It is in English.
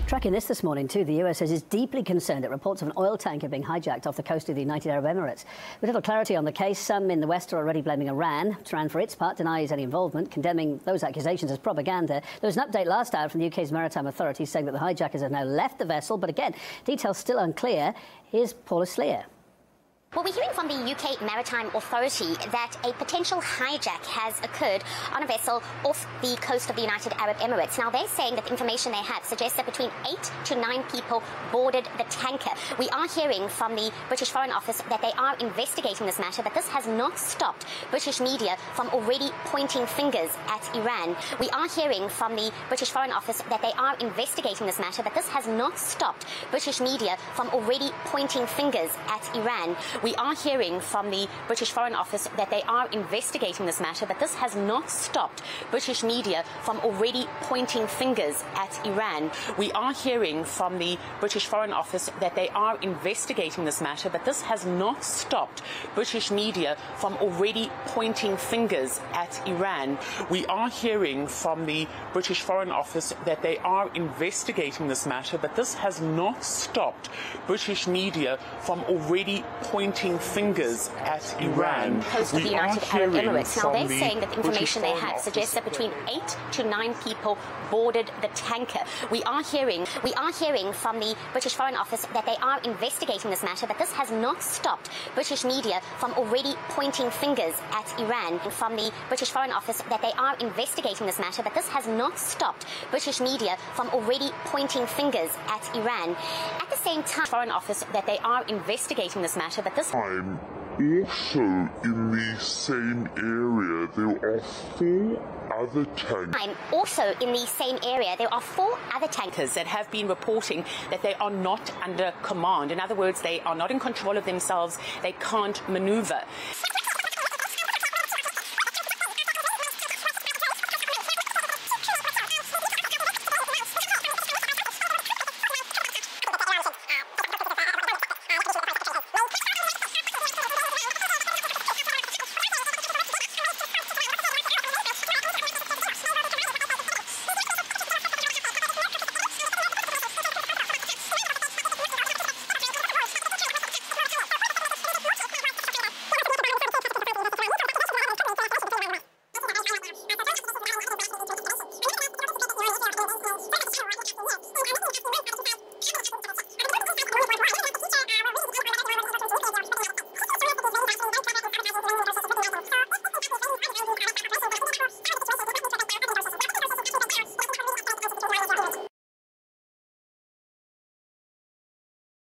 Tracking this morning too, the US is deeply concerned at reports of an oil tanker being hijacked off the coast of the United Arab Emirates. With little clarity on the case, some in the West are already blaming Iran. Tehran, for its part, denies any involvement, condemning those accusations as propaganda. There was an update last hour from the UK's maritime authorities saying that the hijackers have now left the vessel, but again, details still unclear. Here's Paula Sleer. Well, we're hearing from the UK Maritime Authority that a potential hijack has occurred on a vessel off the coast of the United Arab Emirates. Now, they're saying that the information they have suggests that between 8 to 9 people boarded the tanker. We are hearing from the British Foreign Office that they are investigating this matter, but this has not stopped British media from already pointing fingers at Iran. We are hearing from the British Foreign Office that they are investigating this matter, but this has not stopped British media from already pointing fingers at Iran. We are hearing from the British Foreign Office that they are investigating this matter, but this has not stopped British media from already pointing fingers at Iran. We are hearing from the British Foreign Office that they are investigating this matter, but this has not stopped British media from already pointing fingers at Iran. We are hearing from the British Foreign Office that they are investigating this matter, but this has not stopped British media from already pointing fingers at Iran. Coast of the United Arab Emirates. Now, they're saying that the information they have suggests that between 8 to 9 people boarded the tanker. We are hearing from the British Foreign Office that they are investigating this matter, but this has not stopped British media from already pointing fingers at Iran. From the British Foreign Office that they are investigating this matter, but this has not stopped British media from already pointing fingers at Iran. At the same time, Foreign Office that they are investigating this matter, but this time, also in the same area, there are 4 other tankers. Also in the same area, there are 4 other tankers that have been reporting that they are not under command. In other words, they are not in control of themselves. They can't maneuver.